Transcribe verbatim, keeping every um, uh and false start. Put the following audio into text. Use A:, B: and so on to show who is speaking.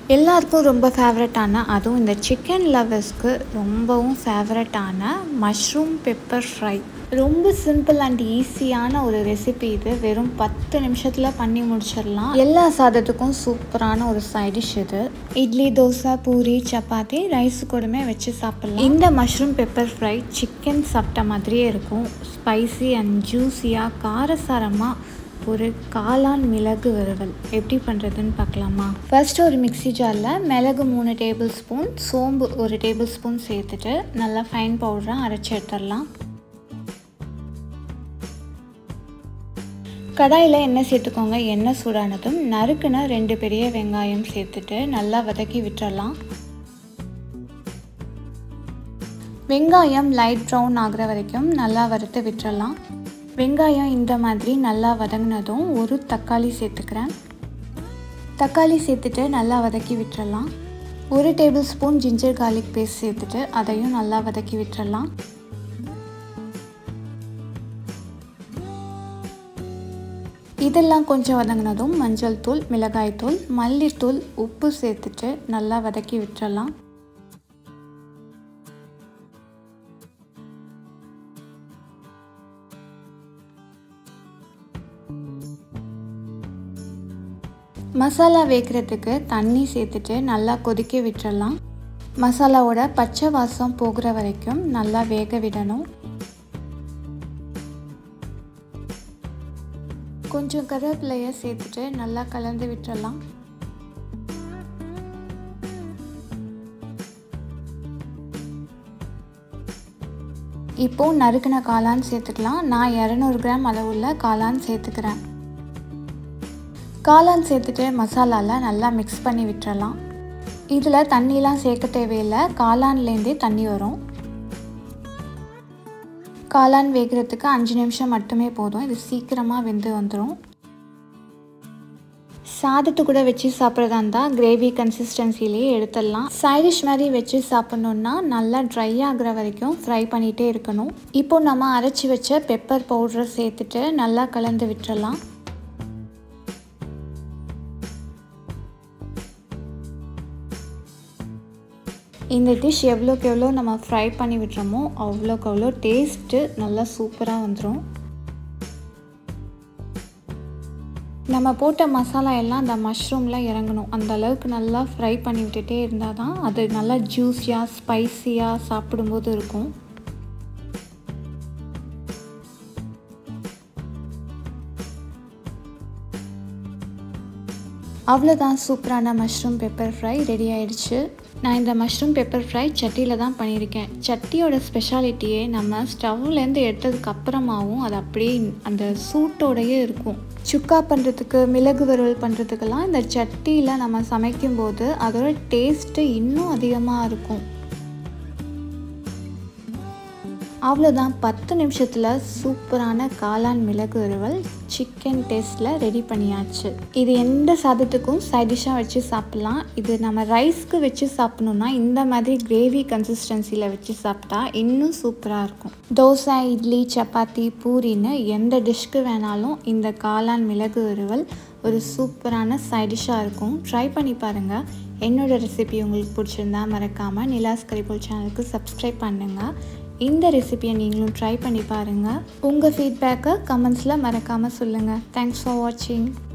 A: எல்லாருக்கும் ரொம்ப ஃபேவரட்டான, அதுவும் இந்த சிக்கன் லவர்ஸ்க்கு ரொம்பவும் ஃபேவரட்டான மஷ்ரூம் பெப்பர் ஃப்ரை. ரொம்ப சிம்பிள் அண்ட் ஈஸியான ஒரு ரெசிபி இது. வெறும் பத்து நிமிஷத்தில் பண்ணி முடிச்சிடலாம். எல்லா சாதத்துக்கும் சூப்பரான ஒரு சைட் டிஷ் இது. இட்லி, தோசை, பூரி, சப்பாத்தி, ரைஸ் கூடமே வச்சு சாப்பிட்லாம். இந்த மஷ்ரூம் பெப்பர் ஃப்ரை சிக்கன் சாப்பிட்ட மாதிரியே இருக்கும். ஸ்பைசி அண்ட் ஜூஸியாக காரசாரமாக ஒரு காளான் மிளகு வறுவல் எப்படி பண்ணுறதுன்னு பார்க்கலாமா? ஃபர்ஸ்ட் ஒரு மிக்சி ஜாரில் மிளகு மூணு டேபிள் ஸ்பூன், சோம்பு ஒரு டேபிள் ஸ்பூன் சேர்த்துட்டு நல்லா ஃபைன் பவுடராக அரைச்சி எடுத்துடலாம். கடாயில் எண்ணெய் சேர்த்துக்கோங்க. எண்ணெய் சூடானதும் நறுக்குன ரெண்டு பெரிய வெங்காயம் சேர்த்துட்டு நல்லா வதக்கி விட்டுறலாம். வெங்காயம் லைட் ப்ரௌன் ஆகிற வரைக்கும் நல்லா வறுத்து விட்டுறலாம். வெங்காயம் இந்த மாதிரி நல்லா வதங்கினதும் ஒரு தக்காளி சேர்த்துக்கிறேன். தக்காளி சேர்த்துட்டு நல்லா வதக்கி விட்டுறலாம். ஒரு tablespoon ginger garlic paste சேர்த்துட்டு அதையும் நல்லா வதக்கி விட்டுறலாம். இதெல்லாம் கொஞ்சம் வதங்கினதும் மஞ்சள் தூள், மிளகாய் தூள், மல்லித்தூள், உப்பு சேர்த்துட்டு நல்லா வதக்கி விட்டுறலாம். மசாலா வேகிறதுக்கு தண்ணி சேர்த்துட்டு நல்லா கொதிக்க விட்டுறலாம். மசாலாவோட பச்சை வாசம் போகிற வரைக்கும் நல்லா வேக விடணும். கொஞ்சம் கருவேப்பிலையை சேர்த்துட்டு நல்லா கலந்து விட்டுறலாம். இப்போ நறுக்கின காளான் சேர்த்துக்கலாம். நான் இரநூறு கிராம் அளவுள்ள காளான் சேர்த்துக்கிறேன். காளான் சேர்த்துட்டு மசாலாவில் நல்லா மிக்ஸ் பண்ணி விட்டுறலாம். இதில் தண்ணிலாம் சேர்க்க தேவையில்லை, காளான்லேருந்தே தண்ணி வரும். காளான் வேகிறதுக்கு அஞ்சு நிமிஷம் மட்டுமே போதும். இது சீக்கிரமாக வெந்து வந்துடும். சாதத்து கூட வச்சு சாப்பிட்றதா இருந்தால் கிரேவி கன்சிஸ்டன்சிலேயே எடுத்துடலாம். சைடிஷ் மாதிரி வச்சு சாப்பிட்ணுன்னா நல்லா ட்ரை ஆகிற வரைக்கும் ஃப்ரை பண்ணிகிட்டே இருக்கணும். இப்போ நம்ம அரைச்சி வச்ச பெப்பர் பவுடரை சேர்த்துட்டு நல்லா கலந்து விட்டுறலாம். இந்த டிஷ் எவ்வளோக்கு எவ்வளோ நம்ம ஃப்ரை பண்ணி விட்டுறோமோ அவ்வளோக்கு அவ்வளோ டேஸ்ட்டு நல்லா சூப்பராக வந்துடும். நம்ம போட்ட மசாலா எல்லாம் அந்த மஷ்ரூமில் இறங்கணும். அந்த அளவுக்கு நல்லா ஃப்ரை பண்ணி விட்டுட்டே இருந்தால் தான் அது நல்லா ஜூஸியாக ஸ்பைஸியாக சாப்பிடும்போது இருக்கும். அவ்வளோதான், சூப்பரான மஷ்ரூம் பெப்பர் ஃப்ரை ரெடி ஆயிடுச்சு. நான் இந்த மஷ்ரூம் பெப்பர் ஃப்ரை சட்டியில் தான் பண்ணியிருக்கேன். சட்டியோட ஸ்பெஷாலிட்டியே நம்ம ஸ்டவ்லேருந்து எடுத்ததுக்கு அப்புறமாவும் அது அப்படியே அந்த சூட்டோடையே இருக்கும். சுக்கா பண்ணுறதுக்கு, மிளகு வறுவல் பண்ணுறதுக்கெல்லாம் இந்த சட்டியில் நம்ம சமைக்கும்போது அதோட டேஸ்ட்டு இன்னும் அதிகமாக இருக்கும். அவ்வளோதான், பத்து நிமிஷத்தில் சூப்பரான காளான் மிளகு வறுவல் சிக்கன் டேஸ்ட்டில் ரெடி பண்ணியாச்சு. இது எந்த சாதத்துக்கும் சைட் டிஷ்ஷாக வச்சு சாப்பிட்லாம். இது நம்ம ரைஸ்க்கு வச்சு சாப்பிட்ணுன்னா இந்த மாதிரி கிரேவி கன்சிஸ்டன்சியில் வச்சு சாப்பிட்டா இன்னும் சூப்பராக இருக்கும். தோசை, இட்லி, சப்பாத்தி, பூரின்னு எந்த டிஷ்க்கு வேணாலும் இந்த காளான் மிளகு வறுவல் ஒரு சூப்பரான சைட் டிஷ்ஷாக இருக்கும். ட்ரை பண்ணி பாருங்கள். என்னோடய ரெசிபி உங்களுக்கு பிடிச்சிருந்தா மறக்காமல் நிலாஸ் கரிபோல் சேனலுக்கு சப்ஸ்கிரைப் பண்ணுங்கள். இந்த ரெசிபியை நீங்களும் ட்ரை பண்ணி பாருங்கள். உங்கள் ஃபீட்பேக்கை கமெண்ட்ஸில் மறக்காமல் சொல்லுங்கள். தேங்க்ஸ் ஃபார் வாட்சிங்.